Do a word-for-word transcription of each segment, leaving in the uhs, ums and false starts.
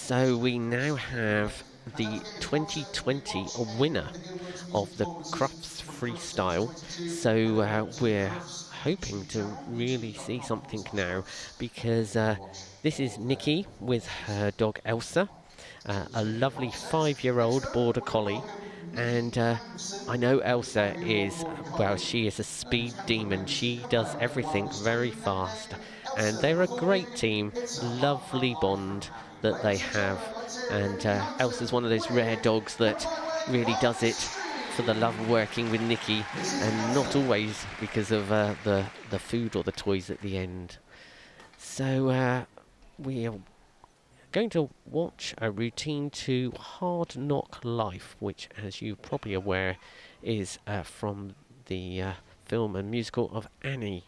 So we now have the twenty twenty winner of the Crufts Freestyle. So uh, we're hoping to really see something now, because uh, this is Nikki with her dog Elsa, uh, a lovely five-year-old border collie. And uh, I know Elsa is, well, she is a speed demon. She does everything very fast. And they're a great team, lovely bond that they have. And uh, Elsa's one of those rare dogs that really does it for the love of working with Nikki, and not always because of uh, the, the food or the toys at the end. So uh, we are going to watch a routine to Hard Knock Life, which, as you're probably aware, is uh, from the uh, film and musical of Annie.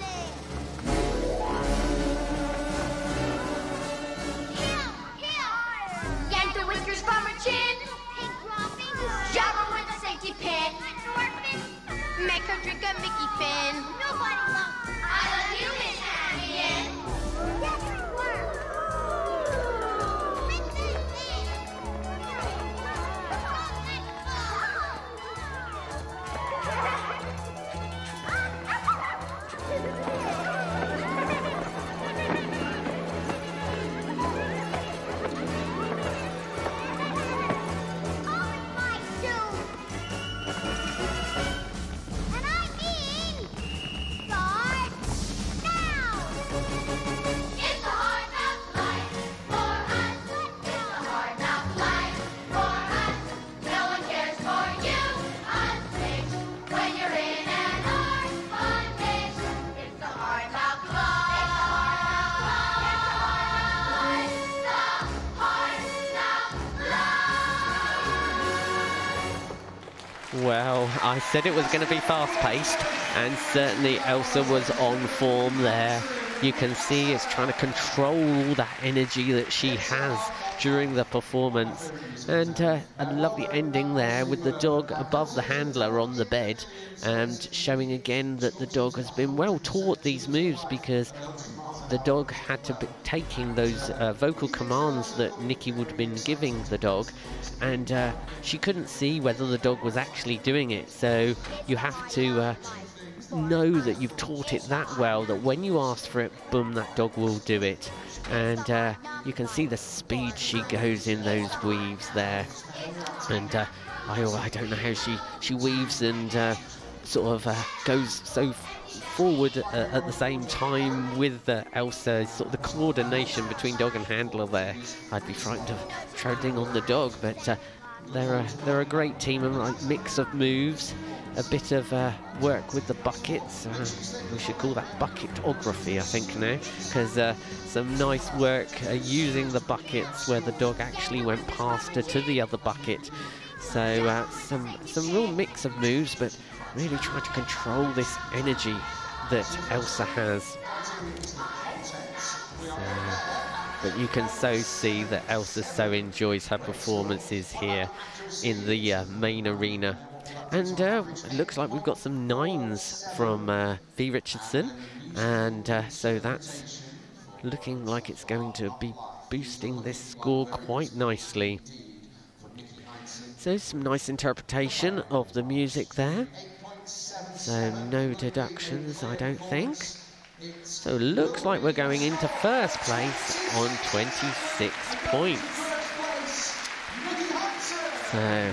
Here! Well, I said it was going to be fast-paced, and certainly Elsa was on form there. You can see it's trying to control all that energy that she has during the performance. And uh, a lovely ending there with the dog above the handler on the bed, and showing again that the dog has been well taught these moves, because the dog had to be taking those uh, vocal commands that Nikki would have been giving the dog, and uh, she couldn't see whether the dog was actually doing it. So you have to uh, know that you've taught it that well, that when you ask for it, boom, that dog will do it. And uh, you can see the speed she goes in those weaves there. And uh, I, I don't know how she, she weaves and uh, sort of uh, goes so forward uh, at the same time with uh, Elsa. Sort of the coordination between dog and handler there. I'd be frightened of treading on the dog, but uh, they're, a, they're a great team, and like mix of moves. A bit of uh, work with the buckets. Uh, we should call that bucketography, I think, now, because uh, some nice work uh, using the buckets where the dog actually went past her to the other bucket. So uh, some some real mix of moves, but really trying to control this energy that Elsa has. So, but you can so see that Elsa so enjoys her performances here in the uh, main arena. And uh, it looks like we've got some nines from uh, V. Richardson, and uh, so that's looking like it's going to be boosting this score quite nicely. So some nice interpretation of the music there. So no deductions, I don't think. So it looks like we're going into first place on twenty-six points. So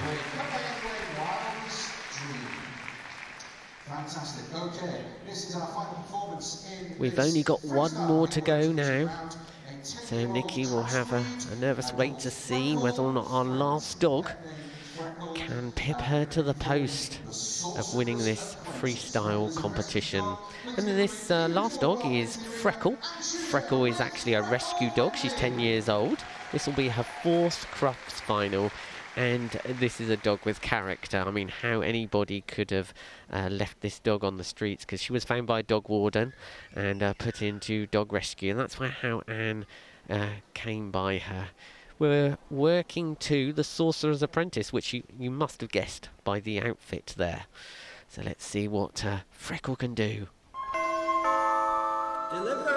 fantastic. Okay, this is our final performance in we've only got one more to go now. So Nikki will have a, a nervous wait to see whether or not our last dog can pip her to the post of winning this freestyle competition. And this uh, last dog is Freckle. Freckle is actually a rescue dog. She's ten years old. This will be her fourth Crufts final. And this is a dog with character. I mean, how anybody could have uh, left this dog on the streets, because she was found by a dog warden and uh, put into dog rescue. And that's why how Anne uh, came by her. We're working to The Sorcerer's Apprentice, which you, you must have guessed by the outfit there. So let's see what uh, Freckle can do. Delivery!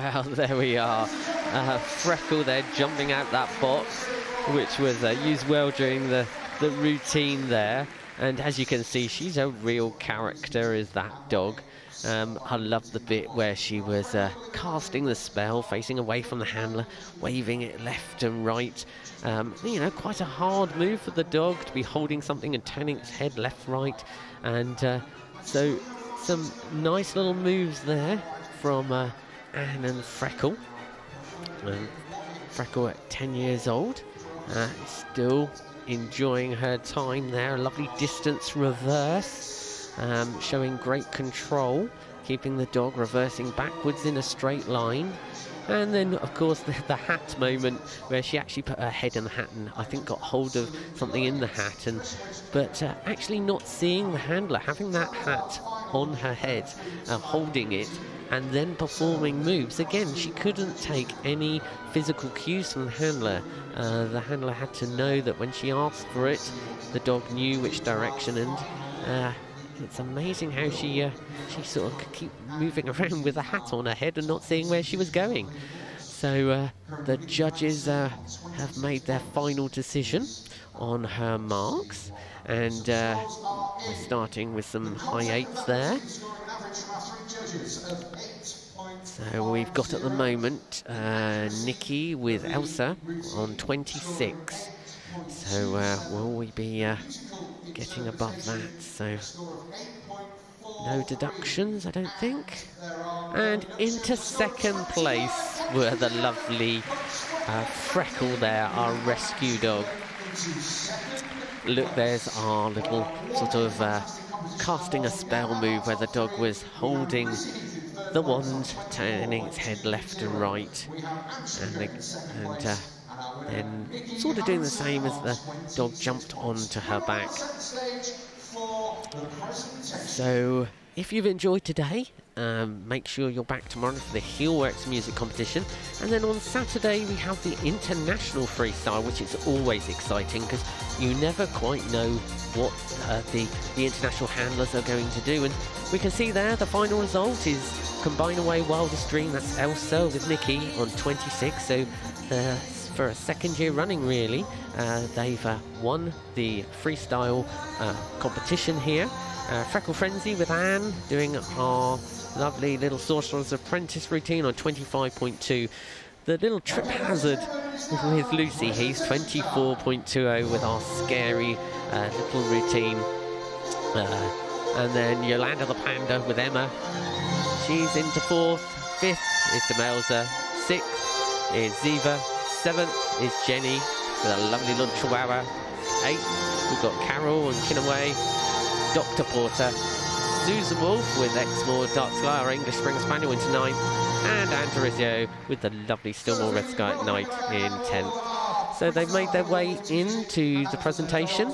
Well, there we are. Uh, Freckle there jumping out that box, which was uh, used well during the, the routine there. And as you can see, she's a real character, is that dog. Um, I love the bit where she was uh, casting the spell, facing away from the handler, waving it left and right. Um, you know, quite a hard move for the dog to be holding something and turning its head left, right. And uh, so some nice little moves there from uh, Anne and Freckle. Um, Freckle at ten years old, uh, still enjoying her time there. A lovely distance reverse, um, showing great control, keeping the dog reversing backwards in a straight line. And then, of course, the, the hat moment where she actually put her head in the hat and I think got hold of something in the hat, and but uh, actually not seeing the handler, having that hat on her head, uh, holding it, and then performing moves. Again, she couldn't take any physical cues from the handler. Uh, the handler had to know that when she asked for it, the dog knew which direction, and uh, it's amazing how she uh, she sort of could keep moving around with a hat on her head and not seeing where she was going. So uh, the judges uh, have made their final decision on her marks, and uh, we're starting with some high eights there. So we've got at the moment uh, Nikki with Elsa on twenty-six. So uh, will we be uh, getting above that? So no deductions, I don't think. And into second place were the lovely uh, Freckle there, our rescue dog. Look, there's our little sort of uh, casting a spell move where the dog was holding the wand, turning its head left and right, and, the, and uh, then sort of doing the same as the dog jumped onto her back. So if you've enjoyed today, um, make sure you're back tomorrow for the Heelworks music competition, and then on Saturday we have the international freestyle, which is always exciting because you never quite know what uh, the, the international handlers are going to do. And we can see there the final result is Combine Away Wildest Dream. That's Elsa with Nikki on twenty-six. So uh, for a second year running, really, uh, they've uh, won the freestyle uh, competition here. Uh, Freckle Frenzy with Anne doing our lovely little Sorcerer's Apprentice routine on twenty-five point two. The little Trip Hazard with Lucy Heath, twenty-four point two oh, with our scary uh, little routine. Uh, and then Yolanda the Panda with Emma. She's into fourth. Fifth is Demelza. Sixth is Ziva. Seventh is Jenny with a lovely little Chihuahua. Eighth, we've got Carol and Kinaway. Doctor Porter. Susan Wolf with Exmoor Dark Sky, our English Springer Spaniel, into ninth. And Antarizio with the lovely Stillmore Red Sky at night in tenth. So they've made their way into the presentation.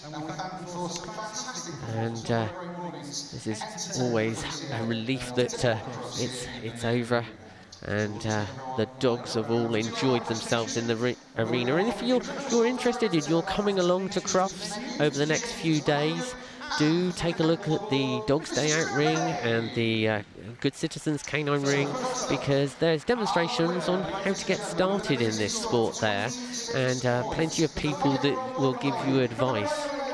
And uh, this is always a relief that uh, it's, it's over. And uh, the dogs have all enjoyed themselves in the re arena. And if you're, you're interested, if you're coming along to Crufts over the next few days, do take a look at the Dogs Day Out ring and the uh, Good Citizens Canine ring, because there's demonstrations on how to get started in this sport there, and uh, plenty of people that will give you advice.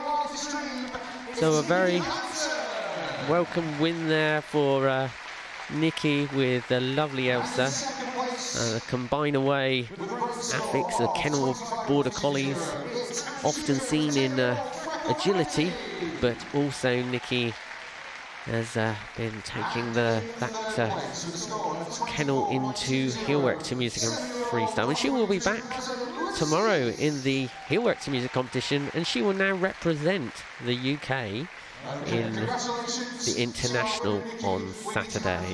So a very welcome win there for uh, Nikki with the lovely Elsa. Uh, the Combine Away affix, the Kennel Border Collies, often seen in uh, agility, but also Nikki has uh, been taking the that uh, kennel into Heelworks to music and freestyle, and she will be back tomorrow in the Heelworks to music competition, and she will now represent the U K in the international on Saturday.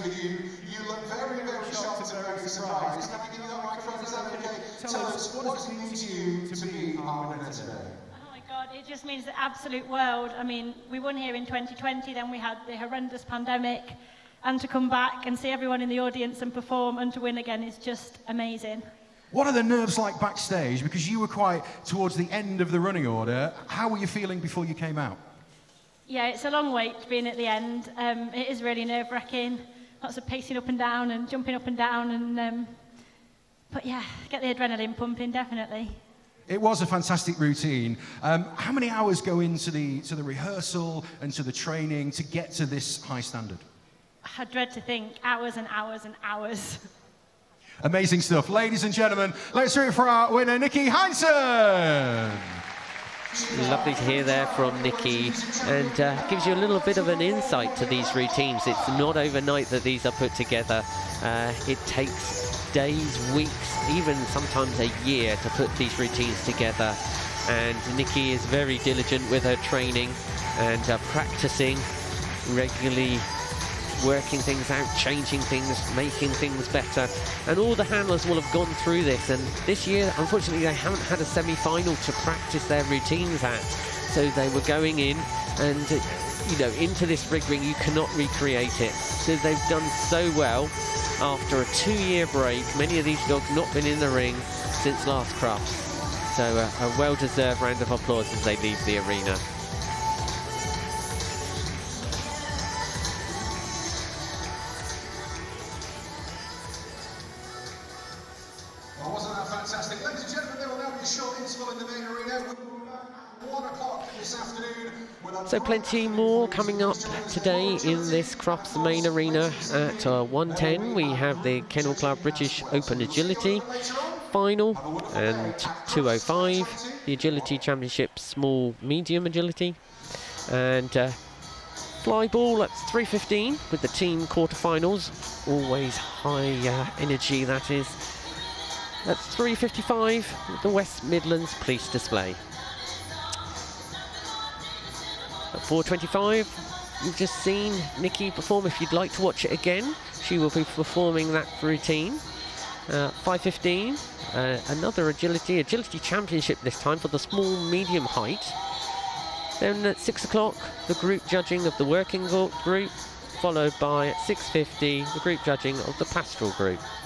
It just means the absolute world. I mean, we won here in twenty twenty, then we had the horrendous pandemic, and to come back and see everyone in the audience and perform and to win again is just amazing. What are the nerves like backstage? Because you were quite towards the end of the running order. How were you feeling before you came out? Yeah, it's a long wait being at the end. Um, it is really nerve-wracking. lots of pacing up and down and jumping up and down. And um, but yeah, get the adrenaline pumping, definitely. It was a fantastic routine. Um, how many hours go into the to the rehearsal and to the training to get to this high standard? I dread to think hours and hours and hours. Amazing stuff. Ladies and gentlemen, let's hear it for our winner, Nikki Heinsohn. Lovely to hear there from Nikki, and uh, gives you a little bit of an insight to these routines. It's not overnight that these are put together. Uh, it takes days, weeks, even sometimes a year to put these routines together. And Nikki is very diligent with her training and uh, practicing regularly, working things out, changing things, making things better. And all the handlers will have gone through this, and this year unfortunately they haven't had a semi-final to practice their routines at, so they were going in and uh, you know, into this rig ring you cannot recreate it. So they've done so well after a two-year break. Many of these dogs not been in the ring since last Crufts, so uh, a well-deserved round of applause as they leave the arena. Well, wasn't that fantastic? Ladies and gentlemen, there will now be a short interval in the main arena. We'll be back at one o'clock this afternoon. So plenty more coming up today in this Crufts main arena. At uh, one ten we have the Kennel Club British Open Agility final, and two oh five the Agility Championship Small Medium Agility, and uh, fly ball at three fifteen with the team quarterfinals. Always high uh, energy, that is. At three fifty-five the West Midlands Police Display. At four twenty-five, you've just seen Nikki perform. If you'd like to watch it again, she will be performing that routine. Uh, five fifteen, uh, another agility, agility championship this time for the small medium height. Then at six o'clock, the group judging of the working group, followed by at six fifty, the group judging of the pastoral group.